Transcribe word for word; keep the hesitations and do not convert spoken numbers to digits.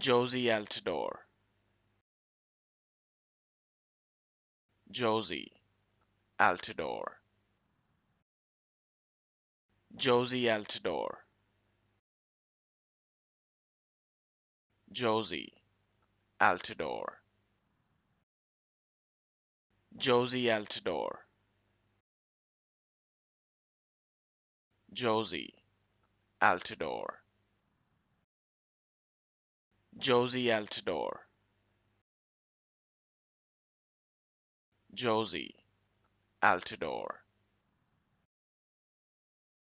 Jozy Altidore. Jozy Altidore. Jozy Altidore. Jozy Altidore. Jozy Altidore. Jozy Altidore. Jozy Altidore. Jozy Altidore.